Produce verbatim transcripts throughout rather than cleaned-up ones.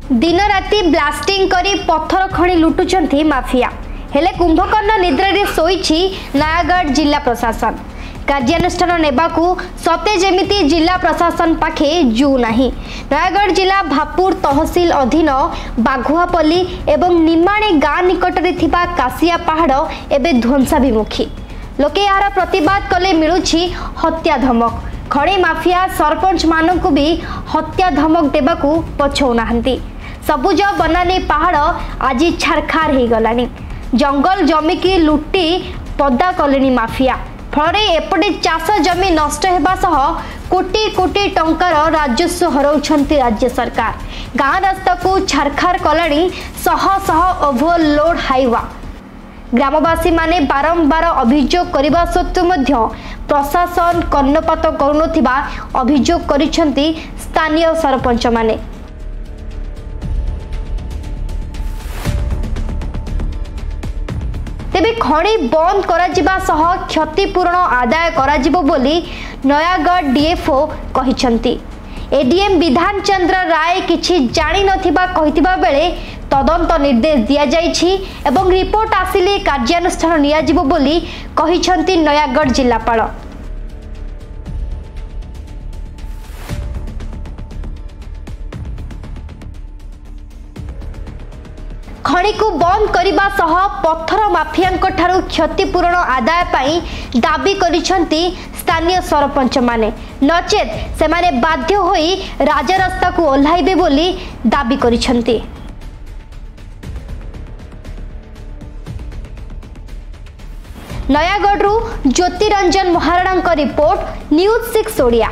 दिन राति ब्लास्टिंग करी पत्थर खणी लुटुचंती माफिया हेले कुंभकर्ण निद्रा शोइछि नयागढ़ जिला प्रशासन। कार्यानुष्ठान नेबाकू सते जेमिति जिला प्रशासन पाखे जू नाही। नयागढ़ जिला भापुर तहसील अधीन बाघुआपल्ली एवं निमाणी गाँ निकटरे थिबा कासिया पहाड़ एबे ध्वंसाभिमुखी। लोके यार प्रतिवाद कले मिलुछि हत्या धमक। खणी माफिया सरपंच मानकू भी हत्या धमक देबाकू पछौ नाहंती। सबुज बनानी पहाड़ आज छारखार हो गलानी। जंगल जमी की लुटी पदा कले माफिया फल एपटे चाष जमी नष्ट होगा सह कोटी कोटी टंकार राजस्व हराउछंती राज्य सरकार। गाँ रास्ता को छारखार कलानी शह शह ओभरलोड हाइवा। ग्रामवासी माने बारंबार अभियोग करने सत्वे मध्य प्रशासन कर्णपात करुनथिबा अभियोग करिसेंती स्थानीय सरपंच माने। तेबे खणी बंद करा सह क्षतिपूरण आदाय करा बोली नयागढ़ डीएफओ कहिसेंती। एडीएम विधान चंद्र राय किछि जानि नथिबा कहितिबा बेले तदंत निर्देश दिया जाइछि एवं रिपोर्ट आसिले कार्यानुष्ठान निया जिवो बोली कहिसेंती नयागढ़ जिलापाल। खणी को बंद करने सह पत्थर माफिया ठारू क्षतिपूरण आदाय पाई दाबी करिसेंती स्थानीय सरपंच माने। नचेत से माने बाध्य होई राजरास्ता को ओह्लाइबे बोली दाबी करिसेंती। Nayagarh Jyotiranjan Maharana report news six Odia.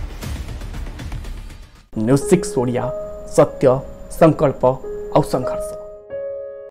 News six Odia सत्य संकल्प और संघर्ष।